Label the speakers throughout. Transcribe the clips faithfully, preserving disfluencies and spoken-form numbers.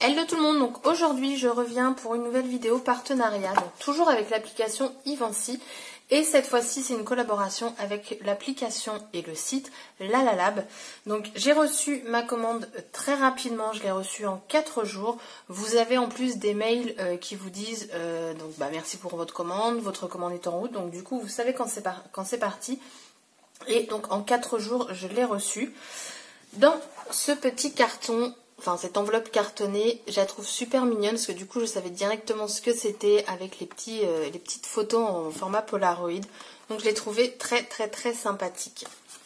Speaker 1: Hello tout le monde, donc aujourd'hui je reviens pour une nouvelle vidéo partenariat, donc toujours avec l'application Ivancy. Et cette fois-ci, c'est une collaboration avec l'application et le site Lalalab. Donc j'ai reçu ma commande très rapidement, je l'ai reçue en quatre jours. Vous avez en plus des mails euh, qui vous disent euh, donc bah merci pour votre commande, votre commande est en route. Donc du coup, vous savez quand c'est par... quand c'est parti. Et donc en quatre jours, je l'ai reçu. Dans ce petit carton, enfin cette enveloppe cartonnée, je la trouve super mignonne parce que du coup je savais directement ce que c'était avec les, petits, euh, les petites photos en format Polaroid. Donc je l'ai trouvée très très très sympathique.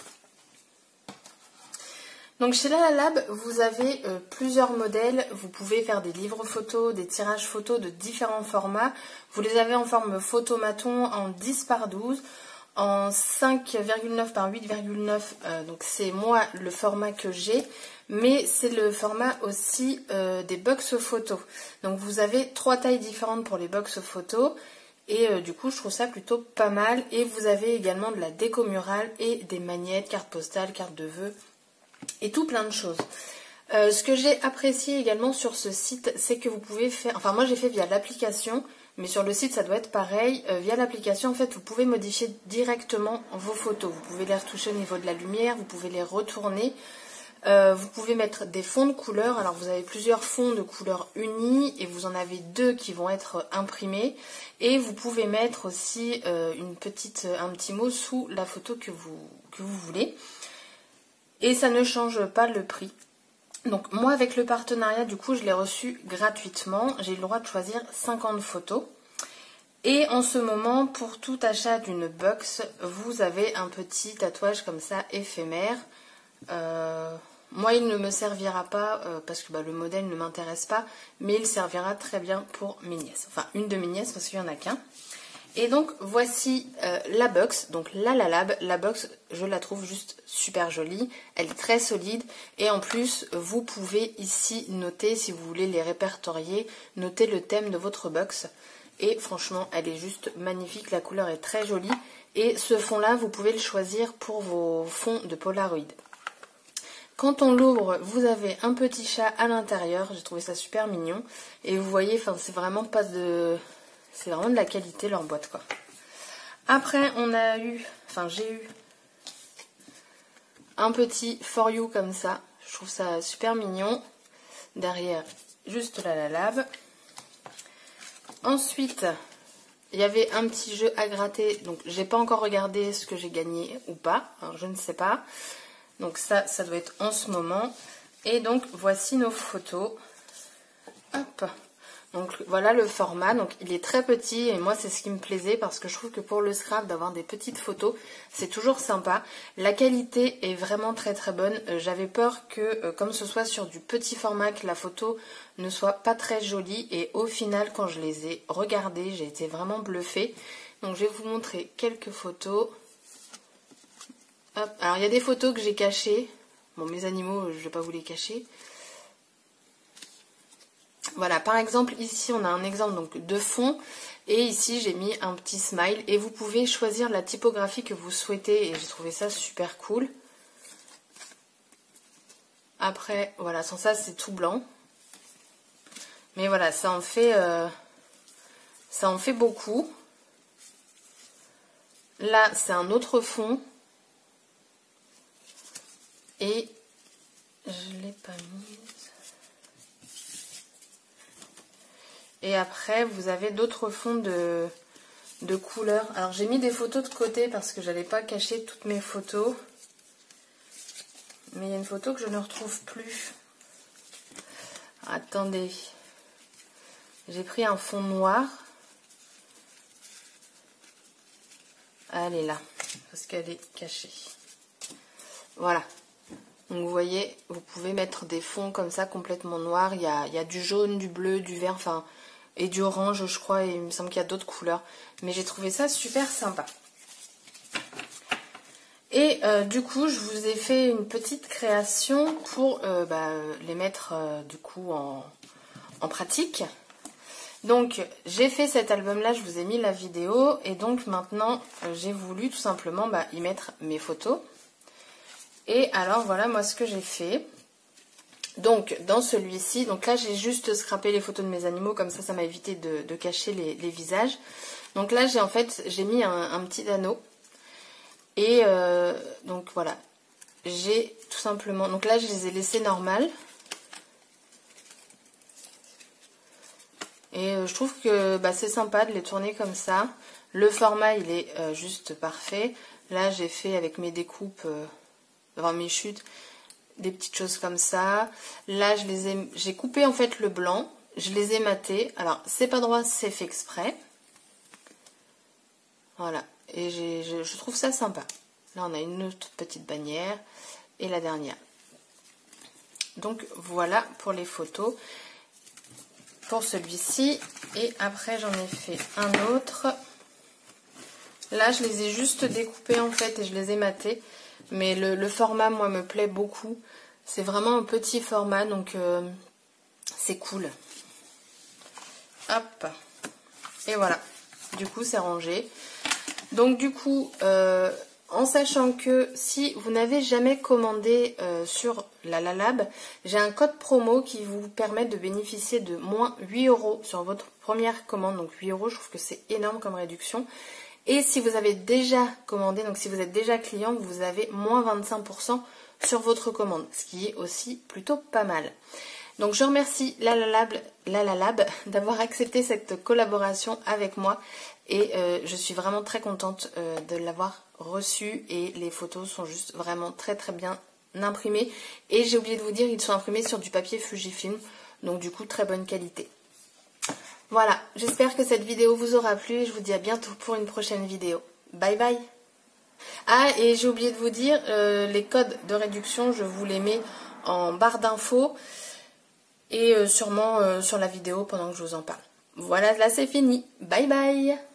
Speaker 1: Donc chez Lalalab, vous avez euh, plusieurs modèles. Vous pouvez faire des livres photos, des tirages photos de différents formats. Vous les avez en forme photomaton en dix par douze. En cinq virgule neuf par huit virgule neuf, euh, donc c'est moi le format que j'ai, mais c'est le format aussi euh, des box photos. Donc vous avez trois tailles différentes pour les box photos, et euh, du coup je trouve ça plutôt pas mal. Et vous avez également de la déco murale et des magnettes, cartes postales, cartes de vœux, et tout plein de choses. Euh, ce que j'ai apprécié également sur ce site, c'est que vous pouvez faire, enfin moi j'ai fait via l'application, mais sur le site ça doit être pareil. Euh, via l'application en fait vous pouvez modifier directement vos photos. Vous pouvez les retoucher au niveau de la lumière, vous pouvez les retourner. Euh, vous pouvez mettre des fonds de couleurs. Alors vous avez plusieurs fonds de couleurs unis et vous en avez deux qui vont être imprimés. Et vous pouvez mettre aussi euh, une petite, un petit mot sous la photo que vous, que vous voulez. Et ça ne change pas le prix. Donc moi avec le partenariat du coup je l'ai reçu gratuitement, j'ai eu le droit de choisir cinquante photos. Et en ce moment pour tout achat d'une box vous avez un petit tatouage comme ça éphémère. Euh, moi il ne me servira pas euh, parce que bah, le modèle ne m'intéresse pas, mais il servira très bien pour mes nièces, enfin une de mes nièces parce qu'il n'y en a qu'un. Et donc voici euh, la box, donc Lalalab. La box, je la trouve juste super jolie, elle est très solide et en plus vous pouvez ici noter, si vous voulez les répertorier, noter le thème de votre box. Et franchement elle est juste magnifique, la couleur est très jolie et ce fond là vous pouvez le choisir pour vos fonds de Polaroid. Quand on l'ouvre, vous avez un petit chat à l'intérieur, j'ai trouvé ça super mignon et vous voyez, enfin c'est vraiment pas de... C'est vraiment de la qualité leur boîte quoi. Après on a eu, enfin j'ai eu un petit for you comme ça. Je trouve ça super mignon. Derrière juste Lalalab. Ensuite il y avait un petit jeu à gratter. Donc j'ai pas encore regardé ce que j'ai gagné ou pas. Alors, je ne sais pas. Donc ça, ça doit être en ce moment. Et donc voici nos photos. Hop. Donc voilà le format, donc il est très petit et moi c'est ce qui me plaisait parce que je trouve que pour le scrap d'avoir des petites photos c'est toujours sympa. La qualité est vraiment très très bonne, euh, j'avais peur que euh, comme ce soit sur du petit format que la photo ne soit pas très jolie et au final quand je les ai regardées j'ai été vraiment bluffée. Donc je vais vous montrer quelques photos. Hop. Alors il y a des photos que j'ai cachées, bon mes animaux je ne vais pas vous les cacher. Voilà, par exemple, ici, on a un exemple donc, de fond. Et ici, j'ai mis un petit smile. Et vous pouvez choisir la typographie que vous souhaitez. Et j'ai trouvé ça super cool. Après, voilà, sans ça, c'est tout blanc. Mais voilà, ça en fait, euh, ça en fait beaucoup. Là, c'est un autre fond. Et je ne l'ai pas mis. Et après, vous avez d'autres fonds de, de couleurs. Alors, j'ai mis des photos de côté parce que je n'allais pas cacher toutes mes photos. Mais il y a une photo que je ne retrouve plus. Alors, attendez. J'ai pris un fond noir. Elle est là, parce qu'elle est cachée. Voilà. Donc, vous voyez, vous pouvez mettre des fonds comme ça, complètement noirs. Il y a, il y a du jaune, du bleu, du vert, enfin... et du orange je crois, et il me semble qu'il y a d'autres couleurs, mais j'ai trouvé ça super sympa. Et euh, du coup je vous ai fait une petite création pour euh, bah, les mettre euh, du coup en, en pratique. Donc j'ai fait cet album là, je vous ai mis la vidéo et donc maintenant euh, j'ai voulu tout simplement bah, y mettre mes photos. Et alors voilà moi ce que j'ai fait. Donc dans celui-ci, donc là j'ai juste scrappé les photos de mes animaux, comme ça ça m'a évité de, de cacher les, les visages. Donc là j'ai en fait j'ai mis un, un petit anneau et euh, donc voilà, j'ai tout simplement, donc là je les ai laissés normales et euh, je trouve que bah, c'est sympa de les tourner comme ça. Le format il est euh, juste parfait. Là j'ai fait avec mes découpes, euh, enfin mes chutes, des petites choses comme ça. Là je les ai, j'ai coupé en fait le blanc, je les ai matés. Alors c'est pas droit, c'est fait exprès. Voilà, et j'ai, je, je trouve ça sympa. Là on a une autre petite bannière et la dernière. Donc voilà pour les photos pour celui-ci. Et après j'en ai fait un autre. Là je les ai juste découpés en fait et je les ai matés. Mais le, le format moi me plaît beaucoup. C'est vraiment un petit format, donc euh, c'est cool. Hop. Et voilà. Du coup c'est rangé. Donc du coup, euh, en sachant que si vous n'avez jamais commandé euh, sur Lalalab, j'ai un code promo qui vous permet de bénéficier de moins huit euros sur votre première commande. Donc huit euros, je trouve que c'est énorme comme réduction. Et si vous avez déjà commandé, donc si vous êtes déjà client, vous avez moins vingt-cinq pour cent sur votre commande, ce qui est aussi plutôt pas mal. Donc je remercie Lalalab, Lalalab d'avoir accepté cette collaboration avec moi et euh, je suis vraiment très contente euh, de l'avoir reçu et les photos sont juste vraiment très très bien imprimées. Et j'ai oublié de vous dire, ils sont imprimés sur du papier Fujifilm, donc du coup très bonne qualité. Voilà, j'espère que cette vidéo vous aura plu et je vous dis à bientôt pour une prochaine vidéo. Bye bye. Ah, et j'ai oublié de vous dire, euh, les codes de réduction, je vous les mets en barre d'infos et euh, sûrement euh, sur la vidéo pendant que je vous en parle. Voilà, là c'est fini. Bye bye.